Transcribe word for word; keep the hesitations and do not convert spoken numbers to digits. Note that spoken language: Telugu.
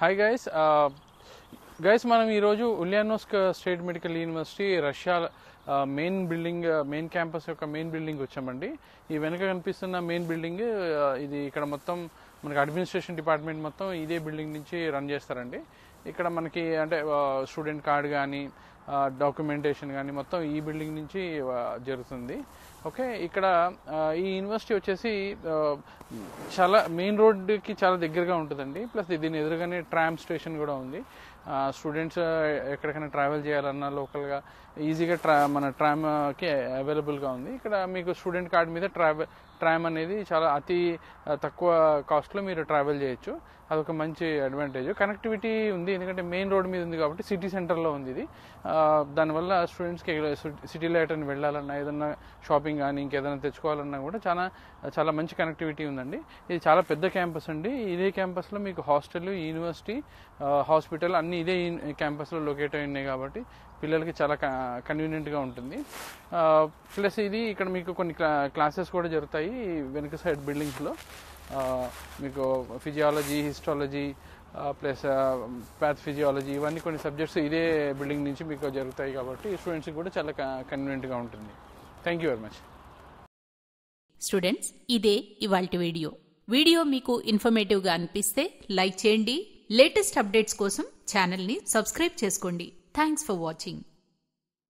హాయ్ గైస్ గైస్ మనం ఈరోజు Ulyanovsk state medical university Russia main building main campus యొక్క మెయిన్ బిల్డింగ్ వచ్చామండి. ఈ వెనక కనిపిస్తున్న మెయిన్ బిల్డింగ్ ఇది ఇక్కడ మొత్తం మనకి అడ్మినిస్ట్రేషన్ డిపార్ట్మెంట్ మొత్తం ఇదే బిల్డింగ్ నుంచి రన్ చేస్తారండి. ఇక్కడ మనకి అంటే స్టూడెంట్ కార్డ్ కానీ డాక్యుమెంటేషన్ కానీ మొత్తం ఈ బిల్డింగ్ నుంచి జరుగుతుంది. ఓకే, ఇక్కడ ఈ యూనివర్సిటీ వచ్చేసి చాలా మెయిన్ రోడ్కి చాలా దగ్గరగా ఉంటుందండి. ప్లస్ దీని ఎదురుగానే ట్రామ్ స్టేషన్ కూడా ఉంది. స్టూడెంట్స్ ఎక్కడికైనా ట్రావెల్ చేయాలన్నా లోకల్గా ఈజీగా ట్రా మన ట్రామ్కి అవైలబుల్గా ఉంది. ఇక్కడ మీకు స్టూడెంట్ కార్డ్ మీద ట్రావెల్ ట్రామ్ అనేది చాలా అతి తక్కువ కాస్ట్లో మీరు ట్రావెల్ చేయొచ్చు. అదొక మంచి అడ్వాంటేజ్. కనెక్టివిటీ ఉంది, ఎందుకంటే మెయిన్ రోడ్ మీద ఉంది కాబట్టి సిటీ సెంటర్లో ఉంది ఇది. దానివల్ల స్టూడెంట్స్కి సిటీలో ఎటైనా వెళ్ళాలన్నా ఏదన్నా షాపింగ్ కానీ ఇంకేదైనా తెచ్చుకోవాలన్నా కూడా చాలా చాలా మంచి కనెక్టివిటీ ఉందండి. ఇది చాలా పెద్ద క్యాంపస్ అండి. ఇదే క్యాంపస్లో మీకు హాస్టల్, యూనివర్సిటీ, హాస్పిటల్ అన్నీ ఇదే క్యాంపస్లో లొకేట్ అయి ఉన్నాయి కాబట్టి పిల్లలకి చాలా కన్వీనియంట్గా ఉంటుంది. ప్లస్ ఇది ఇక్కడ మీకు కొన్ని క్లాసెస్ కూడా జరుగుతాయి వెనుక సైడ్ బిల్డింగ్స్లో. మీకు physiology, histology plus pathophysiology ఇవన్నీ కొన్ని సబ్జెక్ట్స్ ఇదే బిల్డింగ్ నుంచి మీకు జరుగుతాయి కాబట్టి స్టూడెంట్స్కి కూడా చాలా కన్వీనియంట్గా ఉంటుంది. Thank you very much. Students, ఇదే ఇవాల్టి వీడియో వీడియో మీకు ఇన్ఫర్మేటివ్గా అనిపిస్తే లైక్ చేయండి. లేటెస్ట్ అప్డేట్స్ కోసం ఛానల్ని సబ్స్క్రైబ్ చేసుకోండి. Thanks for watching.